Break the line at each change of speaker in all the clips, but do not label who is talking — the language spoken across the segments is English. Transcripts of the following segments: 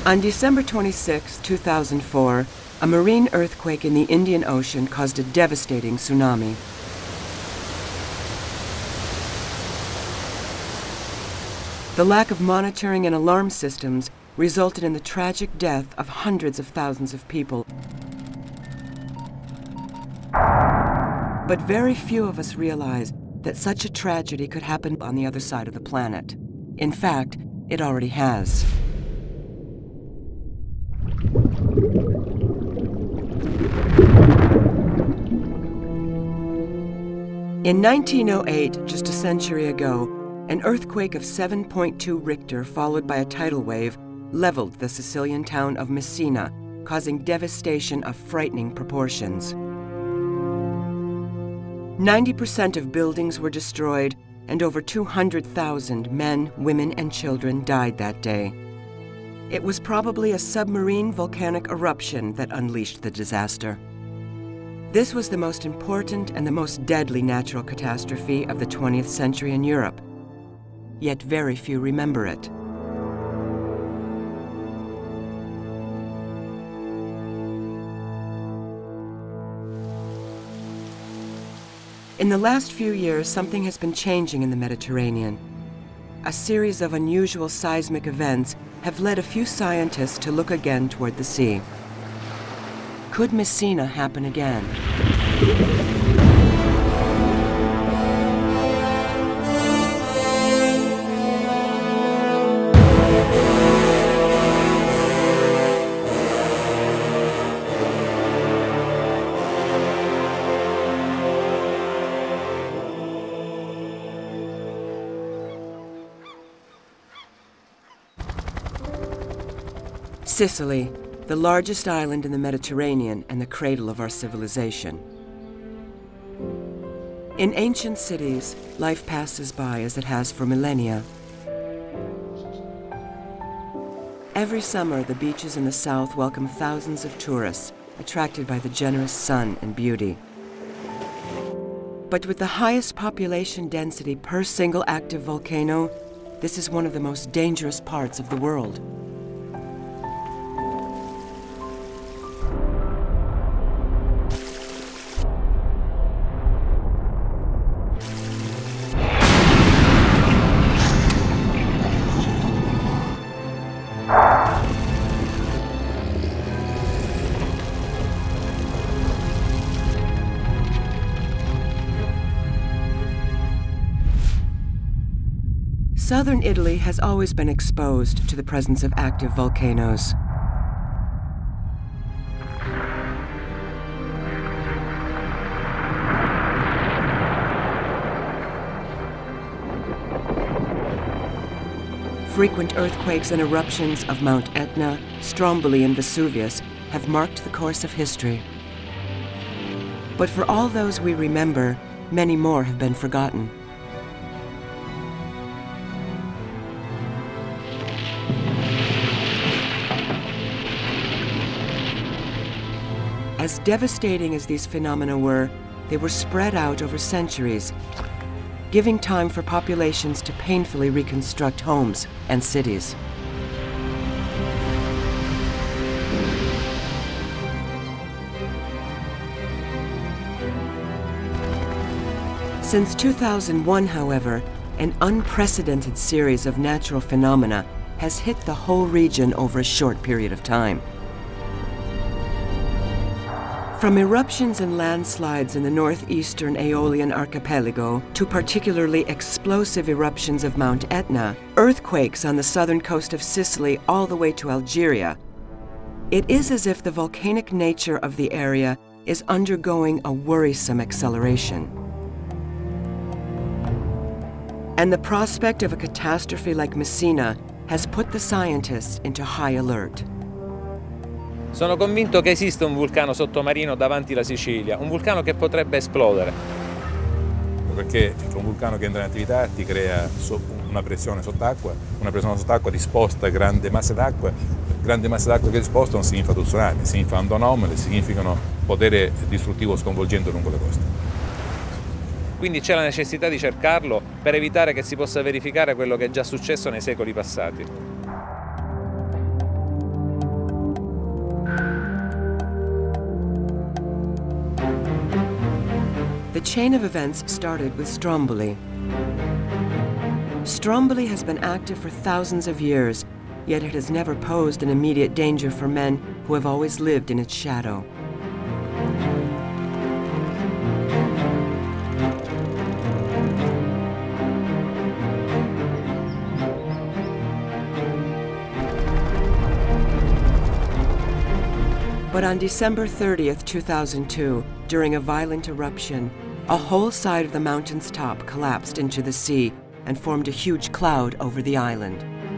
On December 26, 2004, a marine earthquake in the Indian Ocean caused a devastating tsunami. The lack of monitoring and alarm systems resulted in the tragic death of hundreds of thousands of people. But very few of us realize that such a tragedy could happen on the other side of the planet. In fact, it already has. In 1908, just a century ago, an earthquake of 7.2 Richter followed by a tidal wave leveled the Sicilian town of Messina, causing devastation of frightening proportions. 90% of buildings were destroyed, and over 200,000 men, women, and children died that day. It was probably a submarine volcanic eruption that unleashed the disaster. This was the most important and the most deadly natural catastrophe of the 20th century in Europe, yet very few remember it. In the last few years, something has been changing in the Mediterranean. A series of unusual seismic events have led a few scientists to look again toward the sea. Could Messina happen again? Sicily, the largest island in the Mediterranean and the cradle of our civilization. In ancient cities, life passes by as it has for millennia. Every summer, the beaches in the south welcome thousands of tourists, attracted by the generous sun and beauty. But with the highest population density per single active volcano, this is one of the most dangerous parts of the world. Southern Italy has always been exposed to the presence of active volcanoes. Frequent earthquakes and eruptions of Mount Etna, Stromboli, and Vesuvius have marked the course of history. But for all those we remember, many more have been forgotten. As devastating as these phenomena were, they were spread out over centuries, giving time for populations to painfully reconstruct homes and cities. Since 2001, however, an unprecedented series of natural phenomena has hit the whole region over a short period of time. From eruptions and landslides in the northeastern Aeolian archipelago to particularly explosive eruptions of Mount Etna, earthquakes on the southern coast of Sicily all the way to Algeria, it is as if the volcanic nature of the area is undergoing a worrisome acceleration. And the prospect of a catastrophe like Messina has put the scientists into high alert.
Sono convinto che esiste un vulcano sottomarino davanti alla Sicilia, un vulcano che potrebbe esplodere.
Perché un vulcano che entra in attività ti crea una pressione sott'acqua disposta a grandi masse d'acqua che dispostano significa tsunami, significa onde anomale, significano potere distruttivo sconvolgente lungo le coste.
Quindi c'è la necessità di cercarlo per evitare che si possa verificare quello che è già successo nei secoli passati.
chain of events started with Stromboli. Stromboli has been active for thousands of years, yet it has never posed an immediate danger for men who have always lived in its shadow. But on December 30th, 2002, during a violent eruption, a whole side of the mountain's top collapsed into the sea and formed a huge cloud over the island.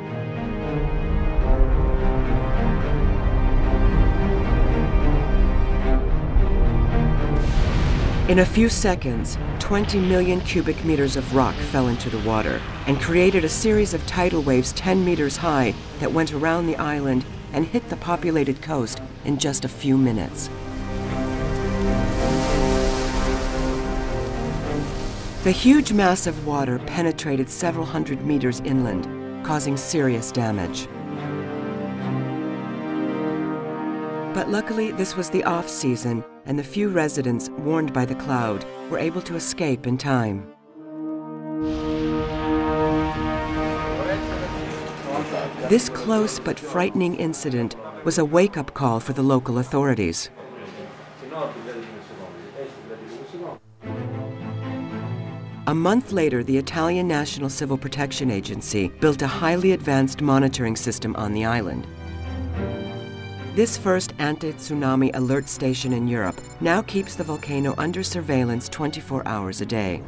In a few seconds, 20 million cubic meters of rock fell into the water and created a series of tidal waves 10 meters high that went around the island and hit the populated coast in just a few minutes. The huge mass of water penetrated several hundred meters inland, causing serious damage. But luckily, this was the off-season, and the few residents warned by the cloud were able to escape in time. This close but frightening incident was a wake-up call for the local authorities. A month later, the Italian National Civil Protection Agency built a highly advanced monitoring system on the island. This first anti-tsunami alert station in Europe now keeps the volcano under surveillance 24 hours a day.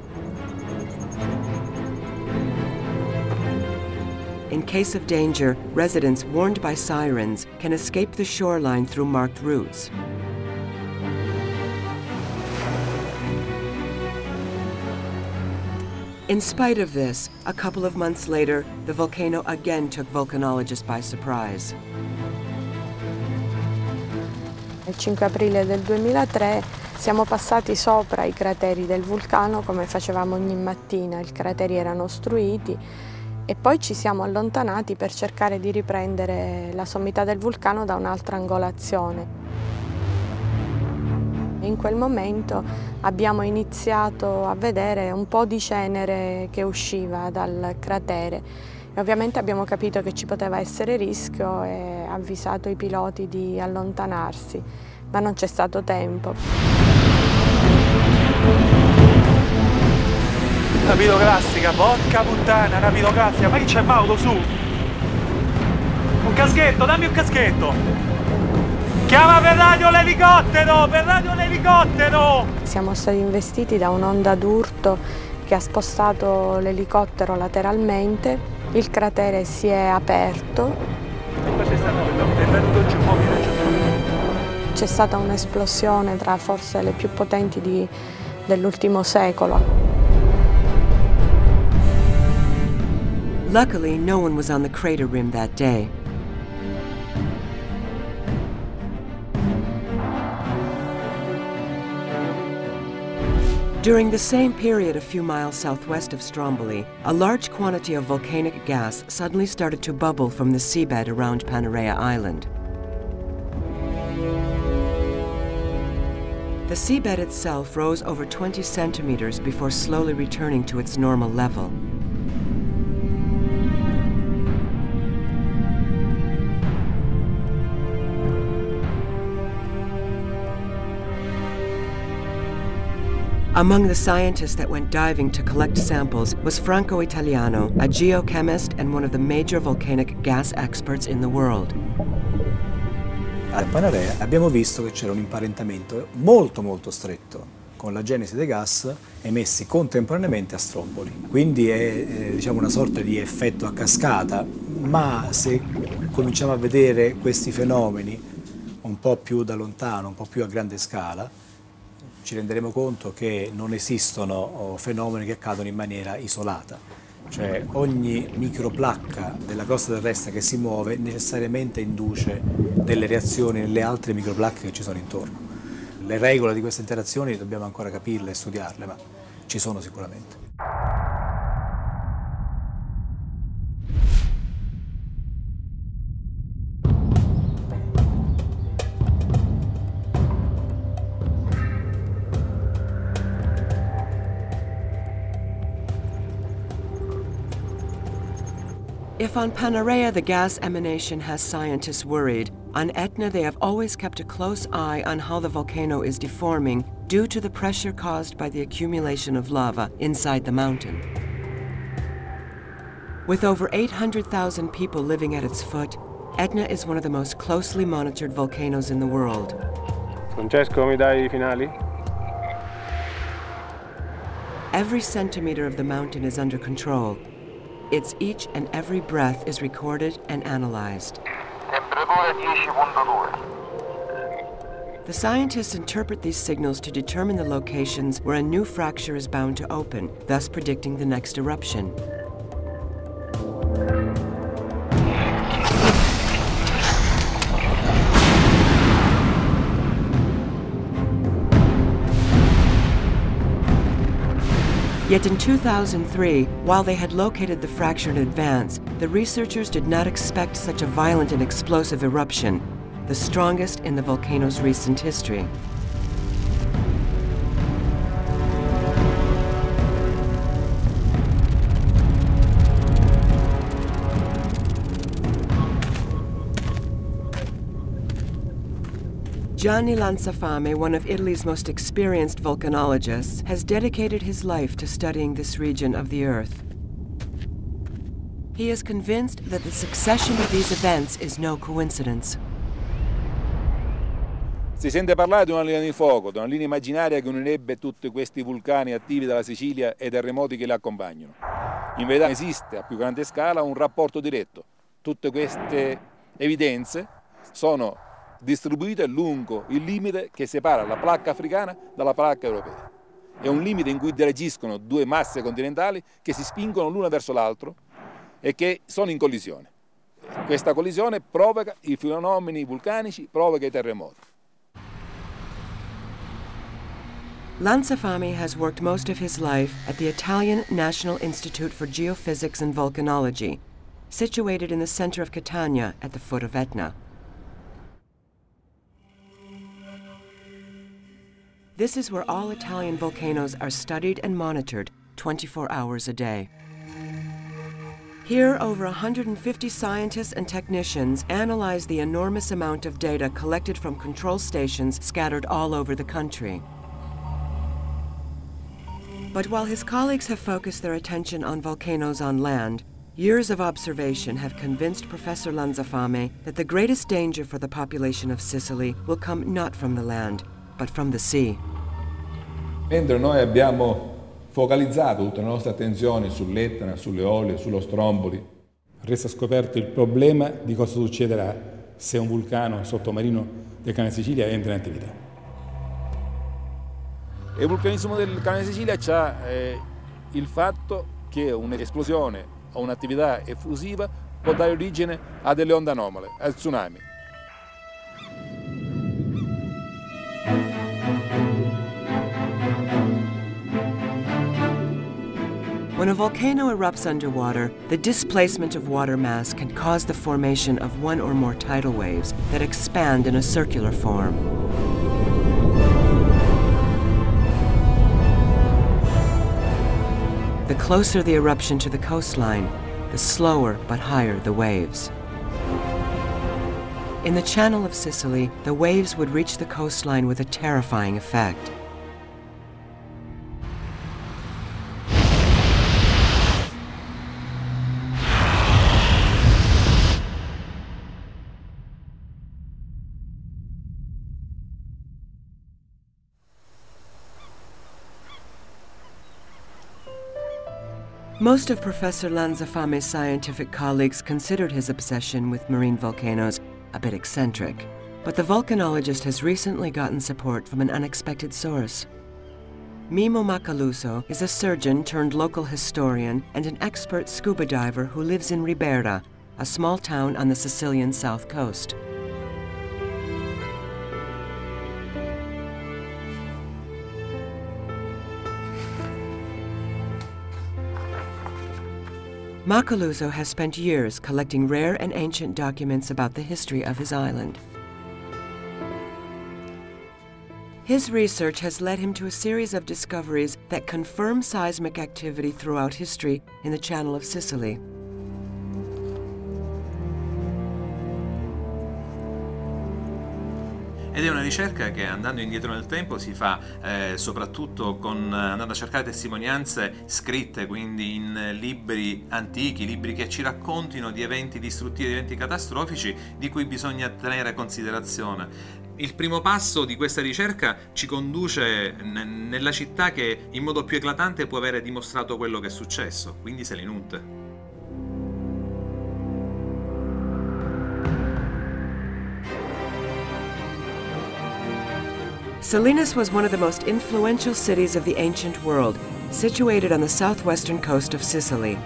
In case of danger, residents warned by sirens can escape the shoreline through marked routes. In spite of this, a couple of months later, the volcano again took volcanologists by surprise.
Il 5 aprile del 2003 siamo passati sopra i crateri del vulcano come facevamo ogni mattina, i crateri erano ostruiti e poi ci siamo allontanati per cercare di riprendere la sommità del vulcano da un'altra angolazione. In quel momento abbiamo iniziato a vedere un po' di cenere che usciva dal cratere e ovviamente abbiamo capito che ci poteva essere rischio e avvisato i piloti di allontanarsi, ma non c'è stato tempo.
Rapidoclassica, porca puttana, rapidoclassica, ma chi c'è Mauro su? Un caschetto, dammi un caschetto! Chiama per radio l'elicottero, per radio l'elicottero! Siamo stati investiti da un'onda d'urto che ha spostato l'elicottero lateralmente, il cratere si è aperto. E cosa è stato? È venuto giù, c'è stata un'esplosione tra forse le più potenti dell'ultimo secolo.
Luckily, no one was on the crater rim that day. During the same period a few miles southwest of Stromboli, a large quantity of volcanic gas suddenly started to bubble from the seabed around Panarea Island. The seabed itself rose over 20 centimeters before slowly returning to its normal level. Among the scientists that went diving to collect samples was Franco Italiano, a geochemist and one of the major volcanic gas experts in the world.
A Panarea abbiamo visto che c'era un imparentamento molto stretto con la genesi dei gas emessi contemporaneamente a Stromboli. Quindi è diciamo una sorta di effetto a cascata, ma se cominciamo a vedere questi fenomeni un po' più da lontano, un po' più a grande scala, ci renderemo conto che non esistono fenomeni che accadono in maniera isolata, cioè ogni microplacca della crosta terrestre che si muove necessariamente induce delle reazioni nelle altre microplacche che ci sono intorno. Le regole di queste interazioni dobbiamo ancora capirle e studiarle, ma ci sono sicuramente.
If on Panarea the gas emanation has scientists worried, on Etna they have always kept a close eye on how the volcano is deforming due to the pressure caused by the accumulation of lava inside the mountain. With over 800,000 people living at its foot, Etna is one of the most closely monitored volcanoes in the world.
Francesco, mi dai I finali?
Every centimeter of the mountain is under control. Its each and every breath is recorded and analyzed.
Temperatura 10.2.
The scientists interpret these signals to determine the locations where a new fracture is bound to open, thus predicting the next eruption. Yet in 2003, while they had located the fracture in advance, the researchers did not expect such a violent and explosive eruption, the strongest in the volcano's recent history. Gianni Lanzafame, one of Italy's most experienced volcanologists, has dedicated his life to studying this region of the Earth. He is convinced that the succession of these events is no coincidence.
Si sente parlare di una linea di fuoco, di una linea immaginaria che unirebbe tutti questi vulcani attivi dalla Sicilia e i terremoti che li accompagnano. In verità esiste a più grande scala un rapporto diretto. Tutte queste evidenze sono distribuite lungo il limite che separa la placca africana dalla placca europea. È un limite in cui interagiscono due masse continentali che si spingono l'una verso l'altro e che sono in collisione. Questa collisione provoca i fenomeni vulcanici, provoca i terremoti.
Lanzafame has worked most of his life at the Italian National Institute for Geophysics and Volcanology, situated in the center of Catania at the foot of Etna. This is where all Italian volcanoes are studied and monitored 24 hours a day. Here, over 150 scientists and technicians analyze the enormous amount of data collected from control stations scattered all over the country. But while his colleagues have focused their attention on volcanoes on land, years of observation have convinced Professor Lanzafame that the greatest danger for the population of Sicily will come not from the land, but from the sea.
Mentre noi abbiamo focalizzato tutta la nostra attenzione sull'Etna, sulle Eolie, sullo Stromboli, resta scoperto il problema di cosa succederà se un vulcano sottomarino del Canale di Sicilia entra in attività. E il vulcanismo del Canale di Sicilia ha il fatto che un'esplosione o un'attività effusiva può dare origine a delle onde anomale, al tsunami.
When a volcano erupts underwater, the displacement of water mass can cause the formation of one or more tidal waves that expand in a circular form. The closer the eruption to the coastline, the slower but higher the waves. In the Channel of Sicily, the waves would reach the coastline with a terrifying effect. Most of Professor Lanzafame's scientific colleagues considered his obsession with marine volcanoes a bit eccentric, but the volcanologist has recently gotten support from an unexpected source. Mimo Macaluso is a surgeon turned local historian and an expert scuba diver who lives in Ribera, a small town on the Sicilian south coast. Macaluso has spent years collecting rare and ancient documents about the history of his island. His research has led him to a series of discoveries that confirm seismic activity throughout history in the Channel of Sicily.
ed è una ricerca che, andando indietro nel tempo, si fa soprattutto andando a cercare testimonianze scritte, quindi in libri antichi, libri che ci raccontino di eventi distruttivi, di eventi catastrofici di cui bisogna tenere considerazione. Il primo passo di questa ricerca ci conduce nella città che in modo più eclatante può avere dimostrato quello che è successo, quindi Selinunte.
Salinas was one of the most influential cities of the ancient world, situated on the southwestern coast of Sicily.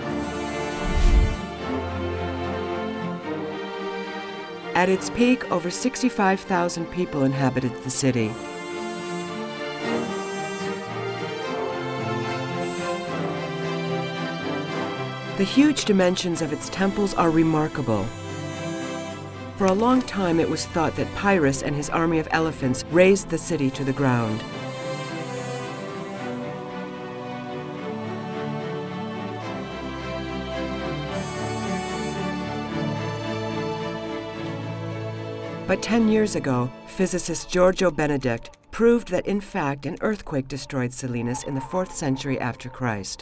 At its peak, over 65,000 people inhabited the city. The huge dimensions of its temples are remarkable. For a long time, it was thought that Pyrrhus and his army of elephants razed the city to the ground. But 10 years ago, physicist Giorgio Benedict proved that in fact an earthquake destroyed Salinas in the 4th century after Christ.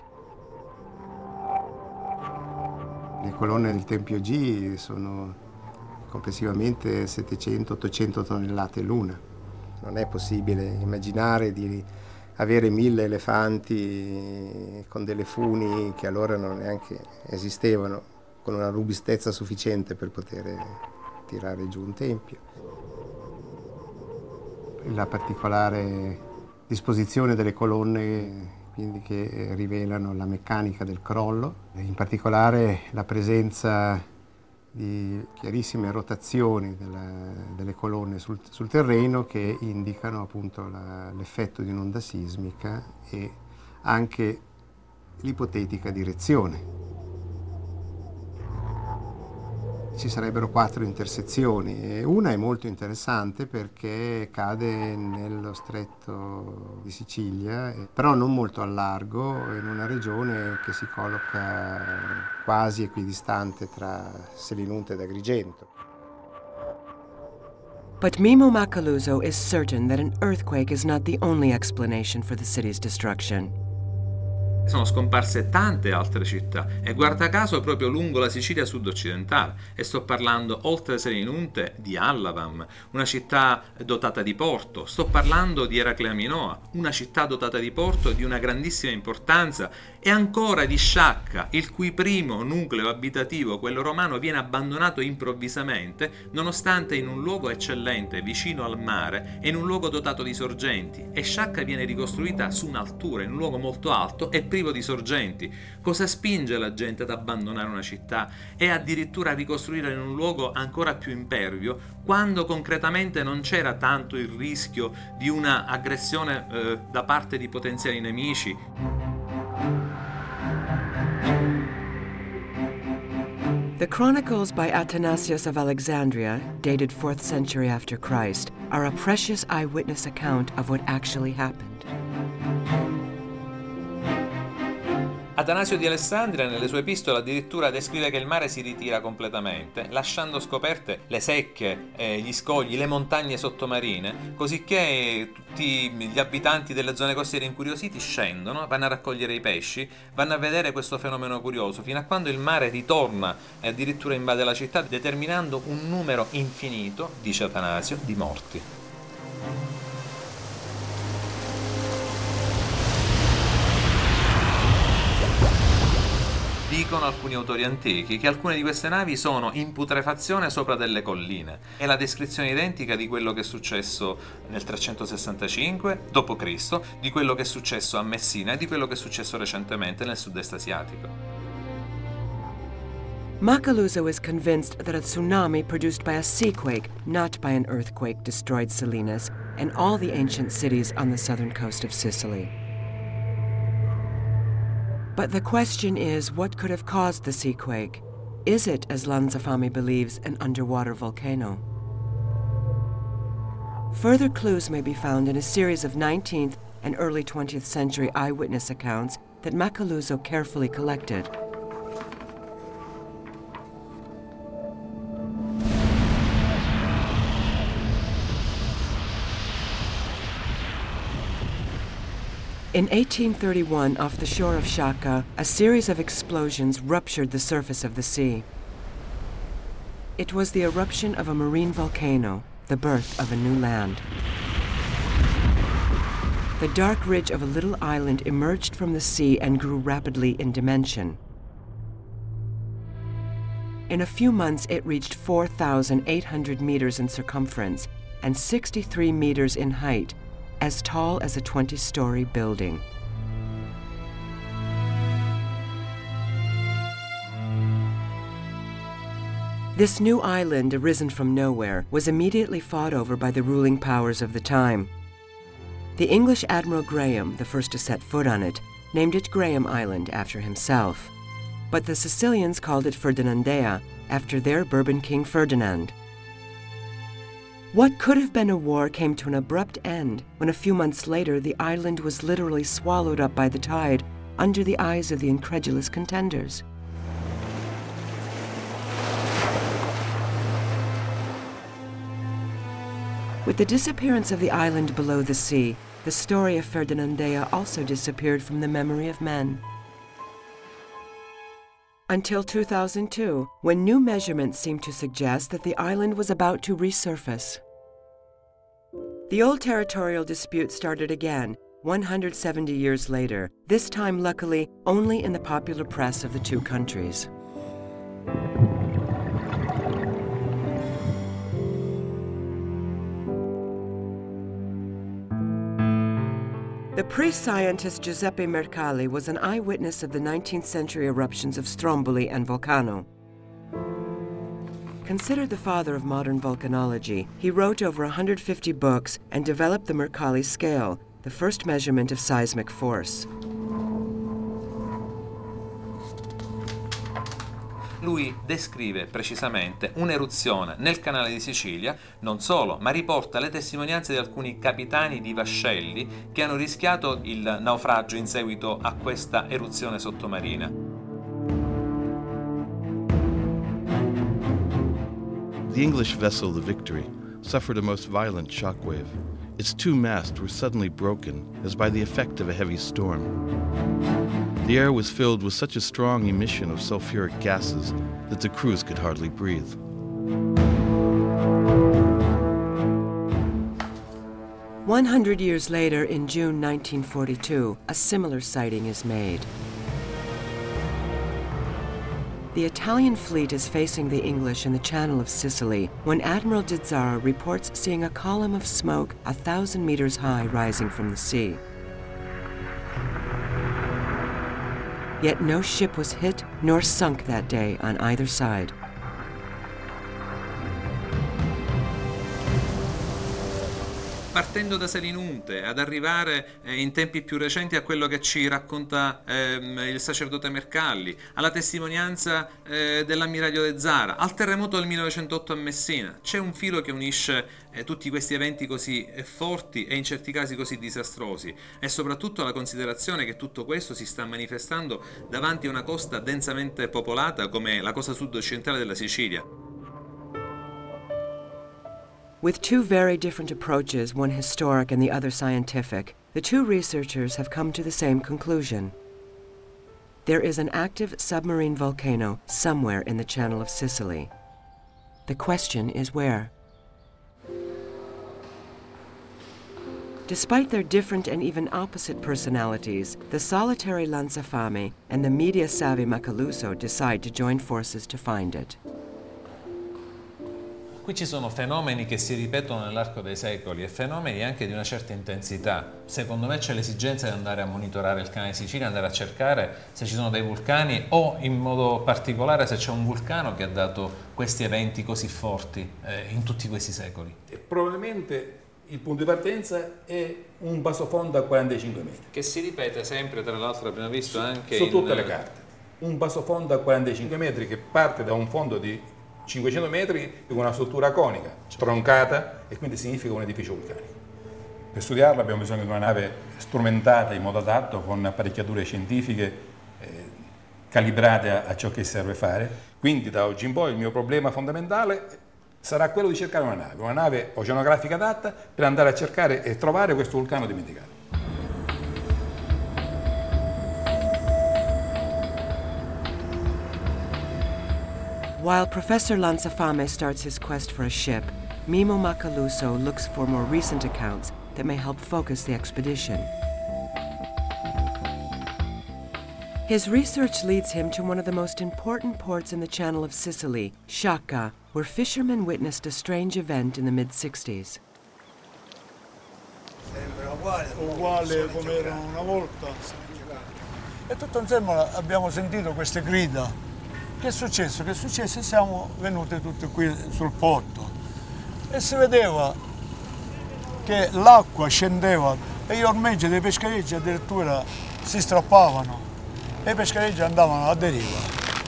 Le colonne del Tempio G sono complessivamente 700-800 tonnellate l'una. Non è possibile immaginare di avere 1000 elefanti con delle funi che allora non neanche esistevano, con una robustezza sufficiente per poter tirare giù un tempio. La particolare disposizione delle colonne, quindi, che rivelano la meccanica del crollo, in particolare la presenza di chiarissime rotazioni delle colonne sul terreno che indicano appunto l'effetto di un'onda sismica e anche l'ipotetica direzione. Ci sarebbero 4 intersezioni e una è molto interessante perché cade nello stretto di Sicilia, però non molto al largo, in una regione che si colloca quasi equidistante tra Selinunte ed Agrigento.
But Mimo Macaluso is certain that an earthquake is not the only explanation for the city's destruction.
Sono scomparse tante altre città e guarda caso proprio lungo la Sicilia sud-occidentale, e sto parlando, oltre Selinunte, di Allavam, una città dotata di porto, sto parlando di Eraclea Minoa, una città dotata di porto di una grandissima importanza, e ancora di Sciacca, il cui primo nucleo abitativo, quello romano, viene abbandonato improvvisamente nonostante in un luogo eccellente vicino al mare e in un luogo dotato di sorgenti, e Sciacca viene ricostruita su un'altura, in un luogo molto alto e privo di sorgenti. Cosa spinge la gente ad abbandonare una città e addirittura a ricostruire in un luogo ancora più impervio, quando concretamente non c'era tanto il rischio di una aggressione da parte di potenziali nemici?
The Chronicles by Athanasius of Alexandria, dated 4th century after Christ, are a precious eyewitness account of what actually happened.
Atanasio di Alessandria nelle sue epistole addirittura descrive che il mare si ritira completamente, lasciando scoperte le secche, gli scogli, le montagne sottomarine, cosicché tutti gli abitanti delle zone costiere incuriositi scendono, vanno a raccogliere i pesci, vanno a vedere questo fenomeno curioso, fino a quando il mare ritorna e addirittura invade la città, determinando un numero infinito, dice Atanasio, di morti. Dicono alcuni autori antichi che alcune di queste navi sono in putrefazione sopra delle colline. È la descrizione identica di quello che è successo nel 365 d.C., di quello che è successo a Messina e di quello che è successo recentemente nel sud-est asiatico.
Macaluso is convinced that a tsunami produced by a seaquake, not by an earthquake, destroyed Salinas and all the ancient cities on the southern coast of Sicily. But the question is, what could have caused the seaquake? Is it, as Lanzafame believes, an underwater volcano? Further clues may be found in a series of 19th and early 20th century eyewitness accounts that Macaluso carefully collected. In 1831, off the shore of Shaka, a series of explosions ruptured the surface of the sea. It was the eruption of a marine volcano, the birth of a new land. The dark ridge of a little island emerged from the sea and grew rapidly in dimension. In a few months, it reached 4,800 meters in circumference and 63 meters in height, as tall as a 20-story building. This new island, arisen from nowhere, was immediately fought over by the ruling powers of the time. The English Admiral Graham, the first to set foot on it, named it Graham Island after himself. But the Sicilians called it Ferdinandea, after their Bourbon King Ferdinand. What could have been a war came to an abrupt end when a few months later the island was literally swallowed up by the tide under the eyes of the incredulous contenders. With the disappearance of the island below the sea, the story of Ferdinandea also disappeared from the memory of men. Until 2002, when new measurements seemed to suggest that the island was about to resurface. The old territorial dispute started again, 170 years later, this time luckily only in the popular press of the two countries. The priest scientist Giuseppe Mercalli was an eyewitness of the 19th century eruptions of Stromboli and Vulcano. Considered the father of modern volcanology, he wrote over 150 books and developed the Mercalli scale, the first measurement of seismic force.
Lui descrive precisamente un'eruzione nel canale di Sicilia, non solo, ma riporta le testimonianze di alcuni capitani di vascelli che hanno rischiato il naufragio in seguito a questa eruzione sottomarina.
The English vessel, the Victory, suffered a most violent shockwave. Its two masts were suddenly broken as by the effect of a heavy storm. The air was filled with such a strong emission of sulfuric gases that the crews could hardly breathe.
"100 years later, in June 1942, a similar sighting is made. The Italian fleet is facing the English in the Channel of Sicily when Admiral de Zara reports seeing a column of smoke 1,000 meters high rising from the sea. Yet no ship was hit nor sunk that day on either side.
Partendo da Selinunte ad arrivare in tempi più recenti a quello che ci racconta il sacerdote Mercalli, alla testimonianza dell'ammiraglio de Zara, al terremoto del 1908 a Messina, c'è un filo che unisce tutti questi eventi così forti e in certi casi così disastrosi, e soprattutto la considerazione che tutto questo si sta manifestando davanti a una costa densamente popolata come la costa sud-occidentale della Sicilia.
With two very different approaches, one historic and the other scientific, the two researchers have come to the same conclusion. There is an active submarine volcano somewhere in the Channel of Sicily. The question is where? Despite their different and even opposite personalities, the solitary Lanzafame and the media-savvy Macaluso decide to join forces to find it.
Qui ci sono fenomeni che si ripetono nell'arco dei secoli e fenomeni anche di una certa intensità. Secondo me c'è l'esigenza di andare a monitorare il canale di Sicilia, andare a cercare se ci sono dei vulcani o in modo particolare se c'è un vulcano che ha dato questi eventi così forti in tutti questi secoli.
E probabilmente il punto di partenza è un bassofondo a 45 metri.
Che si ripete sempre, tra l'altro abbiamo visto anche
su tutte le carte. Un bassofondo a 45 metri che parte da un fondo di 500 metri con una struttura conica, troncata, e quindi significa un edificio vulcanico. Per studiarlo abbiamo bisogno di una nave strumentata in modo adatto, con apparecchiature scientifiche calibrate a ciò che serve fare. Quindi da oggi in poi il mio problema fondamentale sarà quello di cercare una nave oceanografica adatta per andare a cercare e trovare questo vulcano dimenticato.
While Professor Lanzafame starts his quest for a ship, Mimo Macaluso looks for more recent accounts that may help focus the expedition. His research leads him to one of the most important ports in the Channel of Sicily, Sciacca, where fishermen witnessed a strange event in the mid-60s.
Uguale come era una volta. E tutto insieme abbiamo sentito queste grida. Che è successo? Che è successo? Siamo venuti tutti qui sul porto e si vedeva che l'acqua scendeva e gli ormeggi dei pescherecci addirittura si strappavano e i pescherecci andavano a deriva.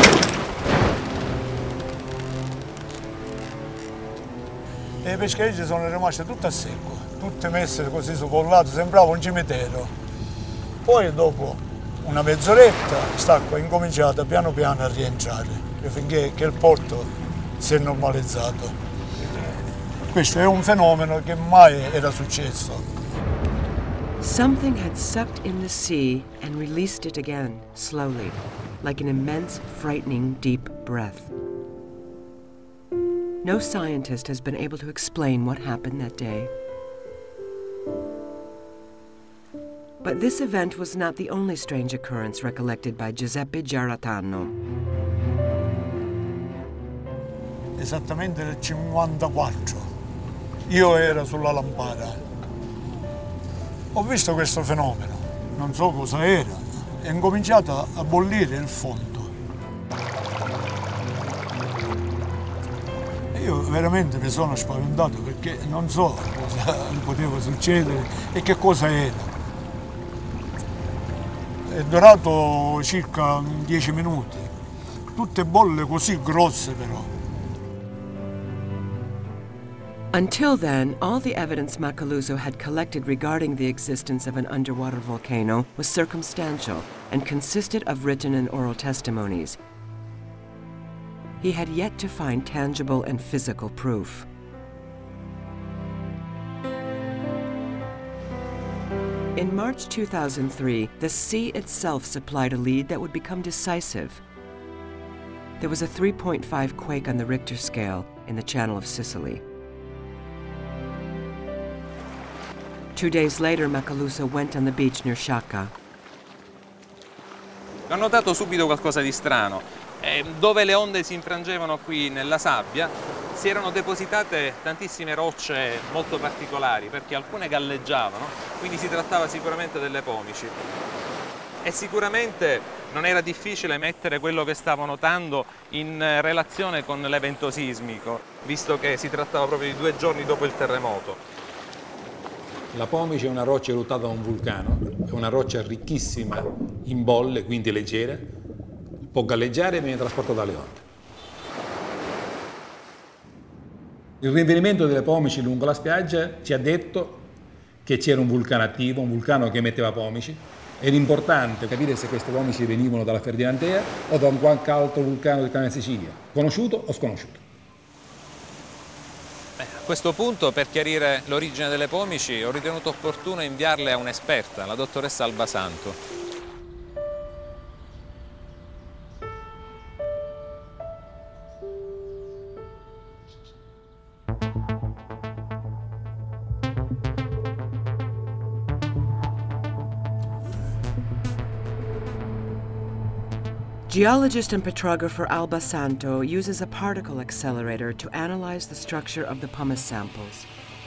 E i pescherecci sono rimasti tutti a secco, tutte messe così socollate, sembrava un cimitero. Poi dopo una mezz'oretta quest'acqua è incominciata piano piano a rientrare finché il porto si è normalizzato. Questo è un fenomeno che mai era successo.
Something had sucked in the sea and released it again, slowly, like an immense, frightening, deep breath. No scientist has been able to explain what happened that day. But this event was not the only strange occurrence recollected by Giuseppe Giarratano.
Esattamente nel 54, io ero sulla Lampara. Ho visto questo fenomeno, non so cosa era, è incominciato a bollire il fondo. E io veramente mi sono spaventato perché non so cosa poteva succedere e che cosa era. È durato circa 10 minuti, tutte bolle così grosse però.
Until then, all the evidence Macaluso had collected regarding the existence of an underwater volcano was circumstantial and consisted of written and oral testimonies. He had yet to find tangible and physical proof. In March 2003, the sea itself supplied a lead that would become decisive. There was a 3.5 quake on the Richter scale in the Channel of Sicily. 2 days later, Macaluso went on the beach near Sciacca.
Ho notato subito qualcosa di strano. Dove le onde si infrangevano qui nella sabbia si erano depositate tantissime rocce molto particolari perché alcune galleggiavano, quindi si trattava sicuramente delle pomici. E sicuramente non era difficile mettere quello che stavo notando in relazione con l'evento sismico, visto che si trattava proprio di 2 giorni dopo il terremoto.
La pomice è una roccia eruttata da un vulcano, è una roccia ricchissima in bolle, quindi leggera, può galleggiare e viene trasportata dalle onde. Il rinvenimento delle pomici lungo la spiaggia ci ha detto che c'era un vulcano attivo, un vulcano che emetteva pomici. Era importante capire se queste pomici venivano dalla Ferdinandea o da un qualche altro vulcano del Canale Sicilia, conosciuto o sconosciuto.
A questo punto, per chiarire l'origine delle pomici, ho ritenuto opportuno inviarle a un'esperta, la dottoressa Albasanto.
Geologist and petrographer Alba Santo uses a particle accelerator to analyze the structure of the pumice samples.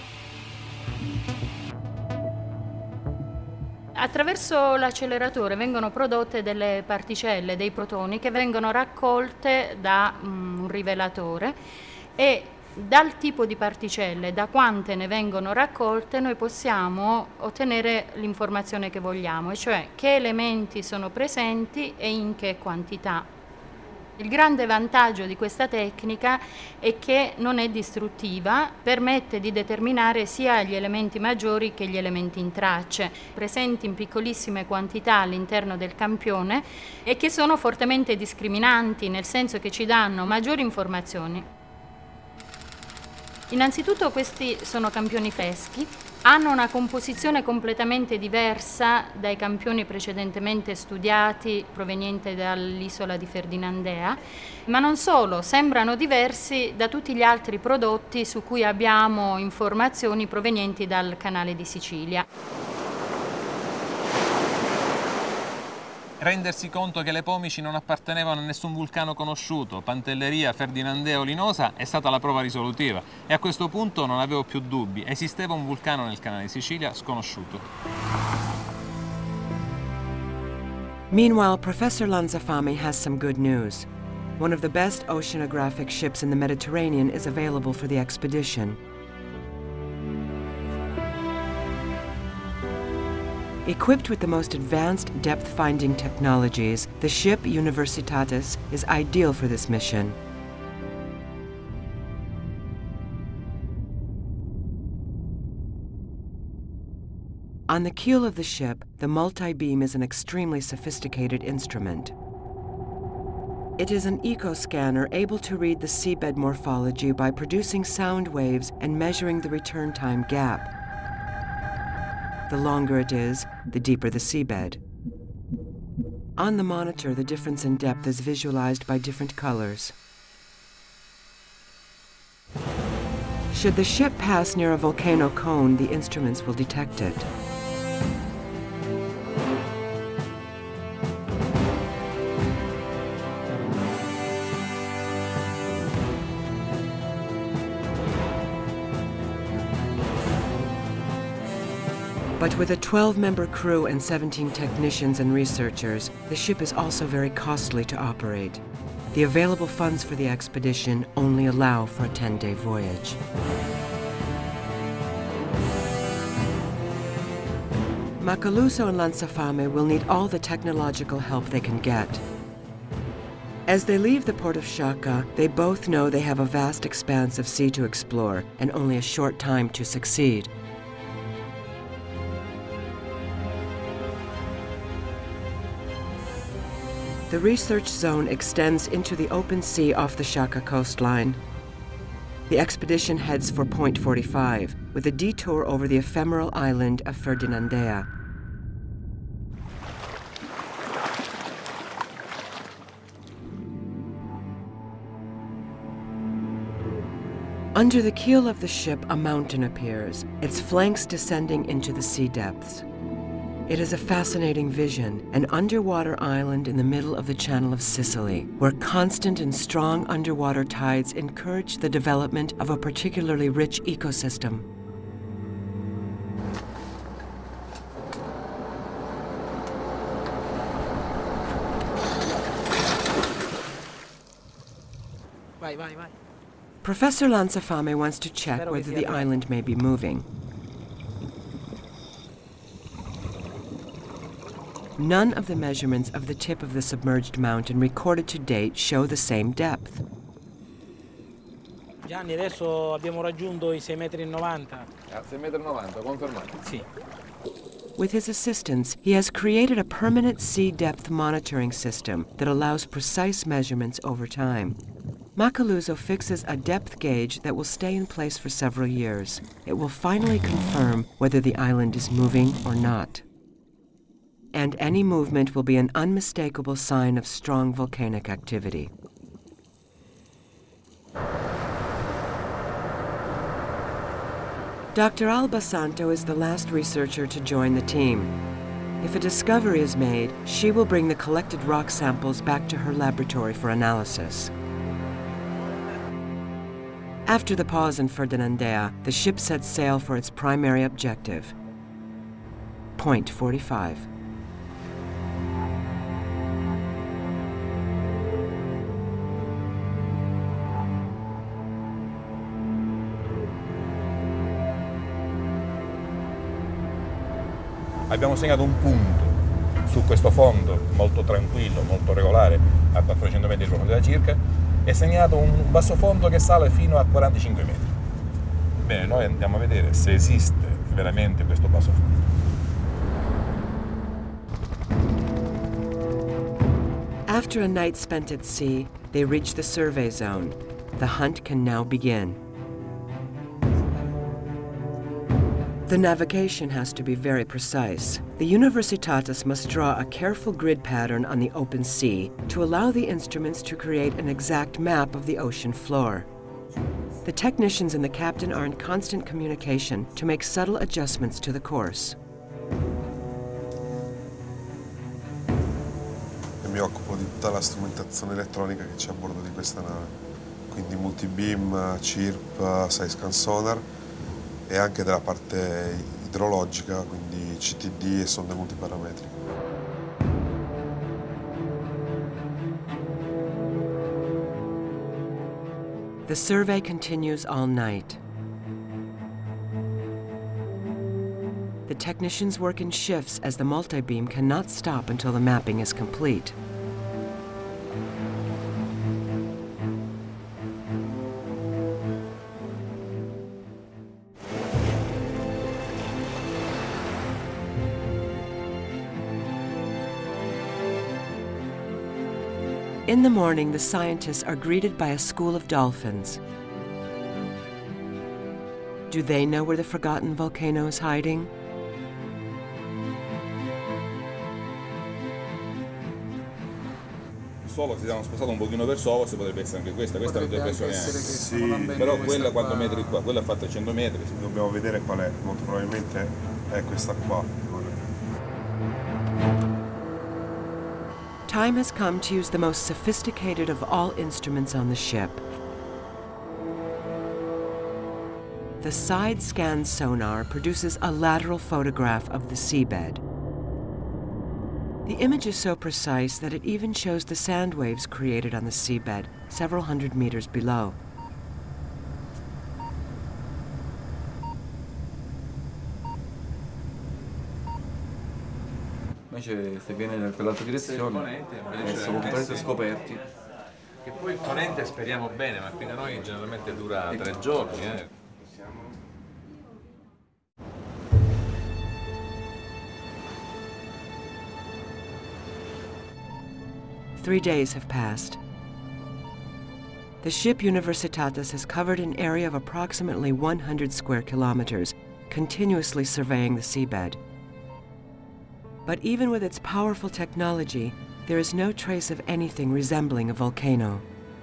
Attraverso l'acceleratore vengono prodotte delle particelle, dei protoni, che vengono raccolte da un rivelatore e dal tipo di particelle, da quante ne vengono raccolte, noi possiamo ottenere l'informazione che vogliamo, e cioè che elementi sono presenti e in che quantità. Il grande vantaggio di questa tecnica è che non è distruttiva, permette di determinare sia gli elementi maggiori che gli elementi in tracce, presenti in piccolissime quantità all'interno del campione e che sono fortemente discriminanti, nel senso che ci danno maggiori informazioni. Innanzitutto questi sono campioni freschi, hanno una composizione completamente diversa dai campioni precedentemente studiati provenienti dall'isola di Ferdinandea, ma non solo, sembrano diversi da tutti gli altri prodotti su cui abbiamo informazioni provenienti dal Canale di Sicilia.
Rendersi conto che le pomici non appartenevano a nessun vulcano conosciuto, Pantelleria, Ferdinandea o Linosa, è stata la prova risolutiva e a questo punto non avevo più dubbi, esisteva un vulcano nel Canale di Sicilia sconosciuto.
Meanwhile, Professor Lanzafame has some good news. One of the best oceanographic ships in the Mediterranean is available for the expedition. Equipped with the most advanced depth-finding technologies, the ship Universitatis is ideal for this mission. On the keel of the ship, the multi-beam is an extremely sophisticated instrument. It is an eco-scanner able to read the seabed morphology by producing sound waves and measuring the return time gap. The longer it is, the deeper the seabed. On the monitor, the difference in depth is visualized by different colors. Should the ship pass near a volcano cone, the instruments will detect it. But with a 12-member crew and 17 technicians and researchers, the ship is also very costly to operate. The available funds for the expedition only allow for a 10-day voyage. Macaluso and Lanzafame will need all the technological help they can get. As they leave the port of Sciacca, they both know they have a vast expanse of sea to explore and only a short time to succeed. The research zone extends into the open sea off the Sciacca coastline. The expedition heads for Point 45, with a detour over the ephemeral island of Ferdinandea. Under the keel of the ship, a mountain appears, its flanks descending into the sea depths. It is a fascinating vision, an underwater island in the middle of the Channel of Sicily, where constant and strong underwater tides encourage the development of a particularly rich ecosystem.
Vai.
Professor Lanzafame wants to check whether the island may be moving. None of the measurements of the tip of the submerged mountain recorded to date show the same depth.
Gianni, adesso abbiamo raggiunto i 6,90 metri.
6,90 metri, confermato?
Sì.
With his assistance, he has created a permanent sea depth monitoring system that allows precise measurements over time. Macaluso fixes a depth gauge that will stay in place for several years. It will finally confirm whether the island is moving or not. And any movement will be an unmistakable sign of strong volcanic activity. Dr. Alba Santo is the last researcher to join the team. If a discovery is made, she will bring the collected rock samples back to her laboratory for analysis. After the pause in Ferdinandea, the ship sets sail for its primary objective, Point 45.
Abbiamo segnato un punto su questo fondo molto tranquillo, molto regolare, a 400 metri di profondità circa, e segnato un bassofondo che sale fino a 45 metri. Bene, noi andiamo a vedere se esiste veramente questo bassofondo.
After a night spent at sea, they reach the survey zone. The hunt can now begin. The navigation has to be very precise. The Universitatis must draw a careful grid pattern on the open sea to allow the instruments to create an exact map of the ocean floor. The technicians and the captain are in constant communication to make subtle adjustments to the course.
Mi occupo di tutta la strumentazione elettronica che c'è a bordo di questa nave, quindi multibeam, CIRP, side-scan sonar e anche della parte idrologica, quindi CTD e sonde multiparametriche.
The survey continues all night. The technicians work in shifts as the multi-beam cannot stop until the mapping is complete. In the morning, the scientists are greeted by a school of dolphins. Do they know where the forgotten volcano is hiding?
Solo se siamo spostati un pochino verso ovest potrebbe essere anche questa è la depressione anche. Sì, però quella quanti metri qua? Quella ha fatto 100 metri.
Dobbiamo vedere qual è, molto probabilmente è questa qua.
Time has come to use the most sophisticated of all instruments on the ship. The side-scan sonar produces a lateral photograph of the seabed. The image is so precise that it even shows the sand waves created on the seabed several hundred meters below.
Invece se viene da quell'altra direzione sono completamente scoperti.
Che poi il ponente speriamo bene, ma qui da noi generalmente dura 3 giorni.
3 days have passed. The ship Universitatis has covered an area of approximately 100 square kilometers, continuously surveying the seabed. But even with its powerful technology, there is no trace of anything resembling a volcano.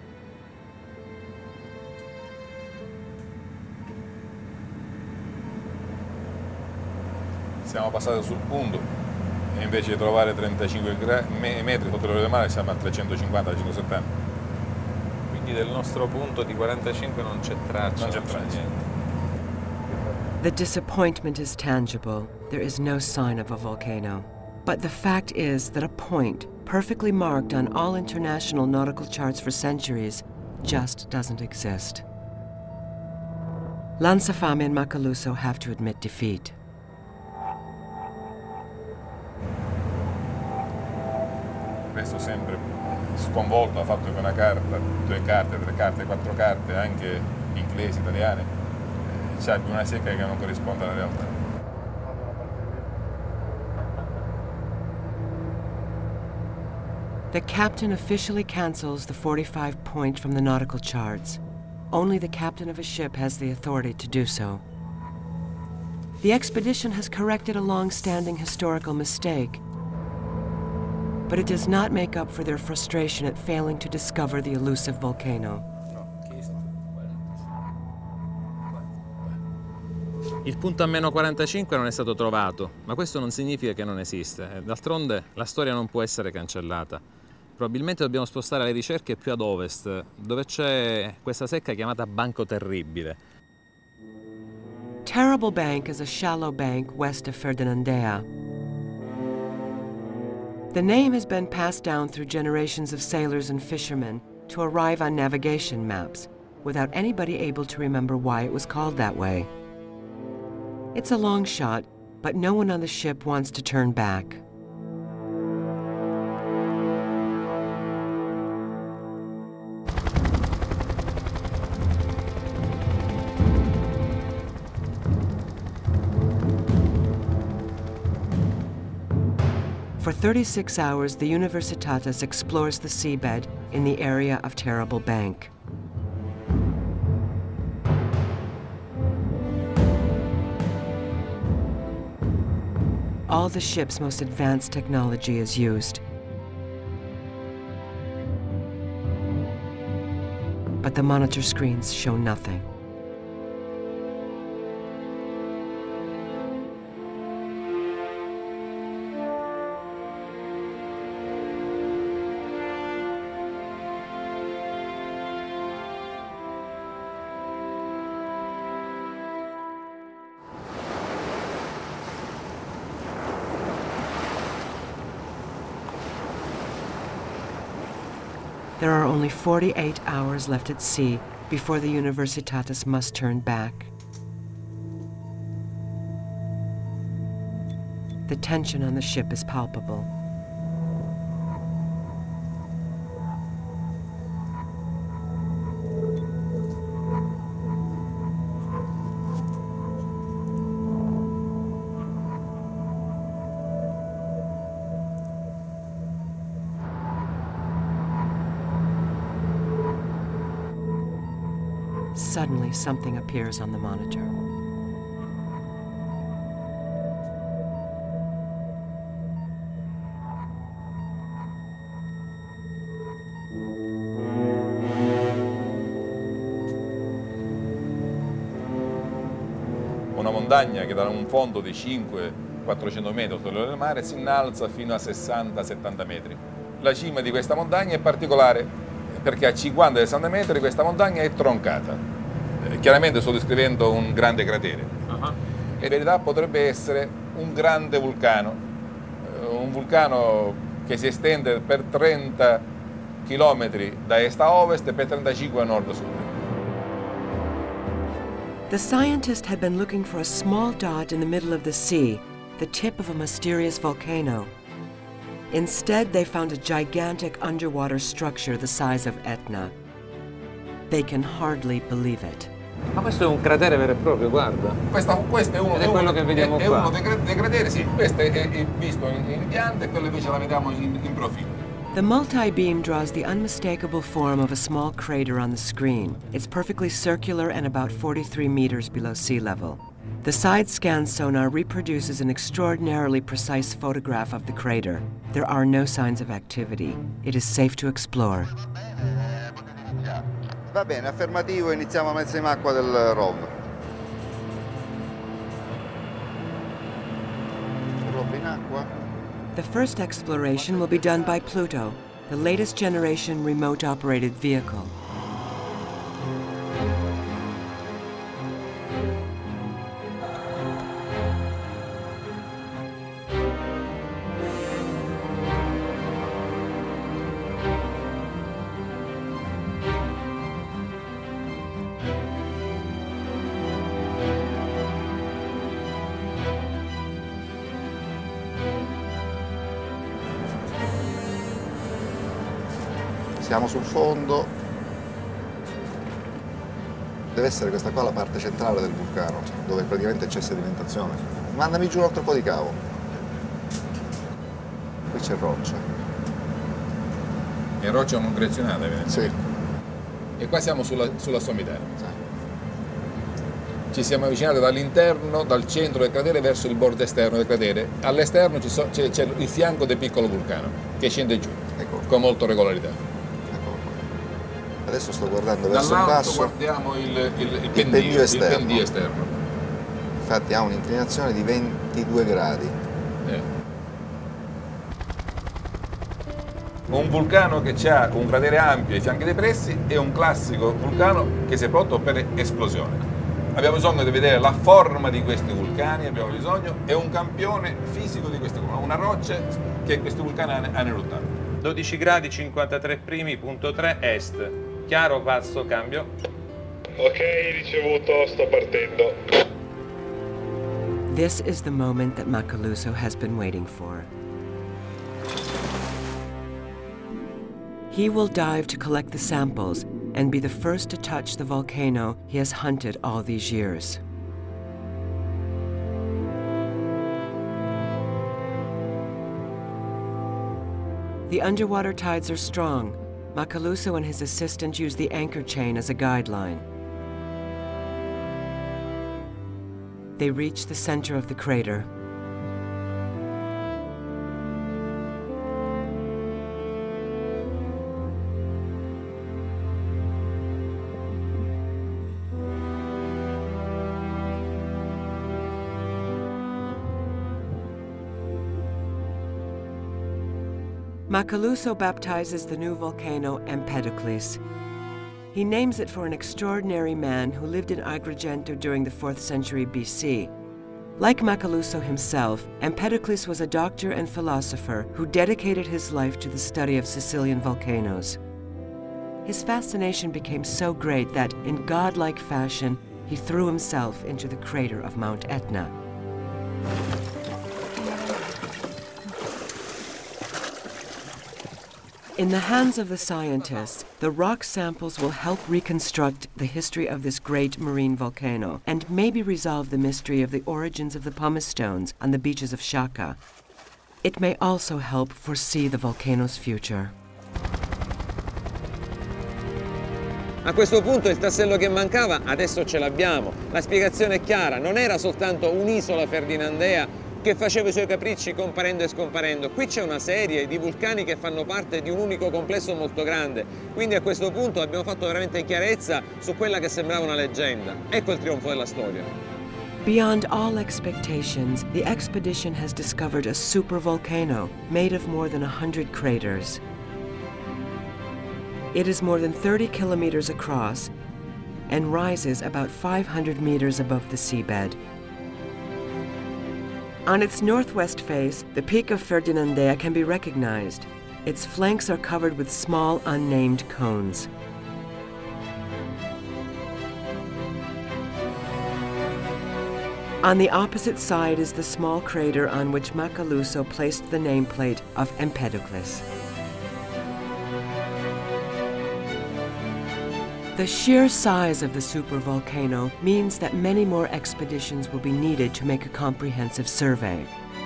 Siamo passati sul punto e invece di trovare 35 metri sotto il livello del mare siamo a 350-370.
Quindi del nostro punto di 45 non c'è traccia.
Non c'è traccia.
The disappointment is tangible. There is no sign of a volcano. But the fact is that a point, perfectly marked on all international nautical charts for centuries, just doesn't exist. Lanzafame and Macaluso have to admit defeat.
Resto sempre sconvolto dal fatto che una carta, 2 carte, 3 carte, 4 carte, anche inglesi, italiane, c'è una secca che non corrisponde alla realtà.
The captain officially cancels the 45 point from the nautical charts. Only the captain of a ship has the authority to do so. The expedition has corrected a long-standing historical mistake, but it does not make up for their frustration at failing to discover the elusive volcano.
Il punto a meno 45 non è stato trovato, ma questo non significa che non esiste. D'altronde la storia non può essere cancellata. Probabilmente dobbiamo spostare le ricerche più ad ovest, dove c'è questa secca chiamata Banco Terribile.
Terrible Bank is a shallow bank west of Ferdinandea. The name has been passed down through generations of sailors and fishermen to arrive on navigation maps, without anybody able to remember why it was called that way. It's a long shot, but no one on the ship wants to turn back. For 36 hours, the Universitatis explores the seabed in the area of Terrible Bank. all the ship's most advanced technology is used. But the monitor screens show nothing. There are only 48 hours left at sea before the Universitatis must turn back. The tension on the ship is palpable. Suddenly, something appears on the monitor.
Una montagna che da un fondo di 500-400 metri sotto il livello del mare si innalza fino a 60-70 metri. La cima di questa montagna è particolare perché a 50-60 metri questa montagna è troncata. Chiaramente sto descrivendo un grande cratere. In verità potrebbe essere un grande vulcano, un vulcano che si estende per 30 km da est a ovest e per 35 a nord a sud.
The scientist had been looking for a small dot in the middle of the sea, the tip of a mysterious volcano. Instead, they found a gigantic underwater structure the size of Etna. They can hardly believe it.
Ma questo è un cratere vero e proprio, guarda.
Questo è uno,
quello che vediamo qua.
È uno dei crateri, sì. Questo è visto in pianta e quello invece la vediamo in profilo.
The multi-beam draws the unmistakable form of a small crater on the screen. It's perfectly circular and about 43 meters below sea level. The side-scan sonar reproduces an extraordinarily precise photograph of the crater. There are no signs of activity. It is safe to explore.
Va bene, affermativo, iniziamo a mezza in acqua del ROV. ROV in acqua.
The first exploration will be done by Pluto, the latest generation remote-operated vehicle.
Siamo sul fondo, deve essere questa qua la parte centrale del vulcano, dove praticamente c'è sedimentazione. Mandami giù un altro po' di cavo. Qui c'è roccia.
E roccia non direzionata, evidentemente.
Sì.
E qua siamo sulla sommità. Sì. Ci siamo avvicinati dall'interno, dal centro del cratere verso il bordo esterno del cratere. All'esterno c'è il fianco del piccolo vulcano che scende giù, con molta regolarità.
Adesso sto guardando verso il basso.
Guardiamo il pendio esterno.
Infatti ha un'inclinazione di 22 gradi.
Un vulcano che ha un cratere ampio ai fianchi depressi è un classico vulcano che si è pronto per esplosione. Abbiamo bisogno di vedere la forma di questi vulcani, abbiamo bisogno, è un campione fisico di questi vulcani, una roccia che questi vulcani hanno eruttato.
12 gradi 53 primi, punto 3 est. Chiaro, passo, cambio.
Ok, ricevuto, sto partendo.
This is the moment that Macaluso has been waiting for. He will dive to collect the samples and be the first to touch the volcano he has hunted all these years. The underwater tides are strong. Macaluso and his assistant use the anchor chain as a guideline. They reach the center of the crater. Macaluso baptizes the new volcano Empedocles. He names it for an extraordinary man who lived in Agrigento during the 4th century BC. Like Macaluso himself, Empedocles was a doctor and philosopher who dedicated his life to the study of Sicilian volcanoes. His fascination became so great that, in godlike fashion, he threw himself into the crater of Mount Etna. In the hands of the scientists, the rock samples will help reconstruct the history of this great marine volcano and maybe resolve the mystery of the origins of the pumice stones on the beaches of Sciacca. It may also help foresee the volcano's future.
A questo punto il tassello che mancava adesso ce l'abbiamo. La spiegazione è chiara, non era soltanto un'isola ferdinandea che faceva i suoi capricci comparendo e scomparendo. Qui c'è una serie di vulcani che fanno parte di un unico complesso molto grande. Quindi a questo punto abbiamo fatto veramente chiarezza su quella che sembrava una leggenda. Ecco il trionfo della storia.
Beyond all expectations, the expedition has discovered a supervolcano made of more than 100 craters. It is more than 30 kilometers across and rises about 500 meters above the seabed. On its northwest face, the peak of Ferdinandea can be recognized. Its flanks are covered with small, unnamed cones. On the opposite side is the small crater on which Macaluso placed the nameplate of Empedocles. The sheer size of the supervolcano means that many more expeditions will be needed to make a comprehensive survey.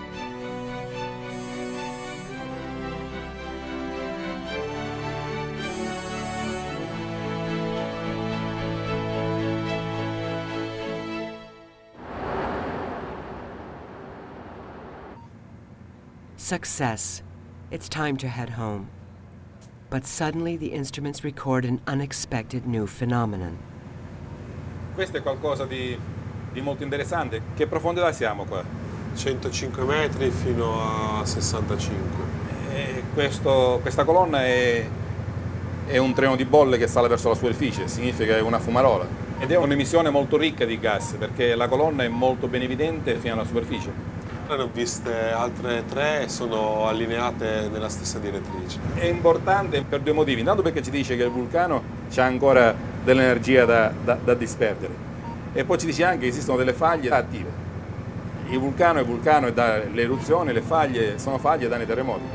Success. It's time to head home. But suddenly the instruments record an unexpected new phenomenon.
Questo è qualcosa di molto interessante. Che profondità siamo qua?
105 metri fino a 65.
Questa colonna è un treno di bolle che sale verso la superficie, significa che è una fumarola. Ed è un'emissione molto ricca di gas, perché la colonna è molto ben evidente fino alla superficie.
Ne ho viste altre 3 e sono allineate nella stessa direttrice.
È importante per 2 motivi. Intanto perché ci dice che il vulcano ha ancora dell'energia da disperdere. E poi ci dice anche che esistono delle faglie attive. Il vulcano è vulcano e dà le eruzioni, le faglie sono faglie e danno i terremoti.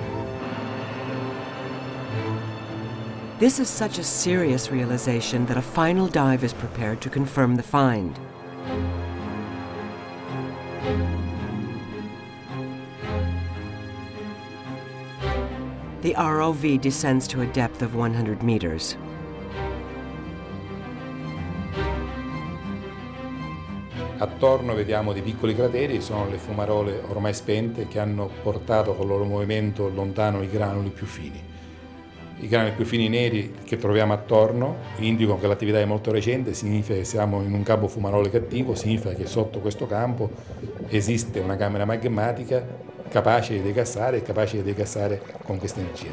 This is such a serious realization that a final dive is prepared to confirm the find. The ROV descends to a depth of 100 meters.
Attorno vediamo dei piccoli crateri, sono le fumarole ormai spente che hanno portato col loro movimento lontano i granuli più fini. I granuli più fini neri che troviamo attorno indicano che l'attività è molto recente, significa che siamo in un campo fumarole cattivo, significa che sotto questo campo esiste una camera magmatica capace di degassare e capace di degassare con questa energia.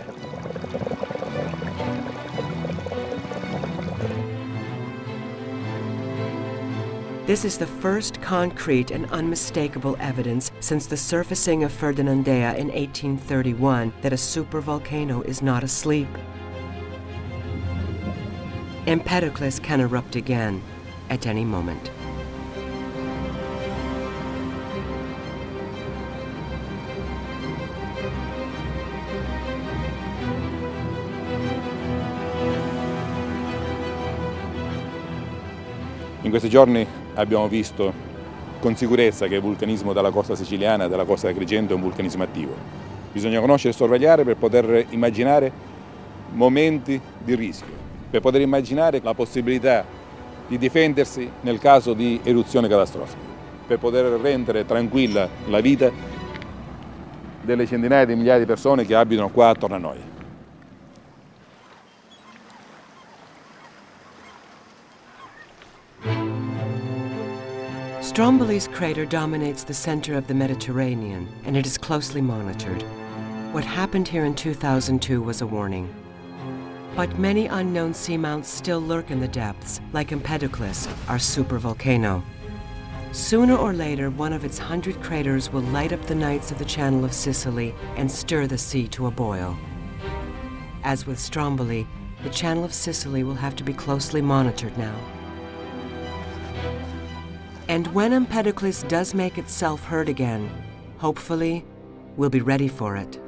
This is the first concrete and unmistakable evidence since the surfacing of Ferdinandea in 1831 that a supervolcano is not asleep. Empedocles can erupt again at any moment.
In questi giorni abbiamo visto con sicurezza che il vulcanismo della costa siciliana e della costa di Agrigento è un vulcanismo attivo. Bisogna conoscere e sorvegliare per poter immaginare momenti di rischio, per poter immaginare la possibilità di difendersi nel caso di eruzioni catastrofiche, per poter rendere tranquilla la vita delle centinaia di migliaia di persone che abitano qua attorno a noi.
Stromboli's crater dominates the center of the Mediterranean, and it is closely monitored. What happened here in 2002 was a warning. But many unknown seamounts still lurk in the depths, like Empedocles, our supervolcano. Sooner or later, one of its 100 craters will light up the nights of the Channel of Sicily and stir the sea to a boil. As with Stromboli, the Channel of Sicily will have to be closely monitored now. And when Empedocles does make itself heard again, hopefully, we'll be ready for it.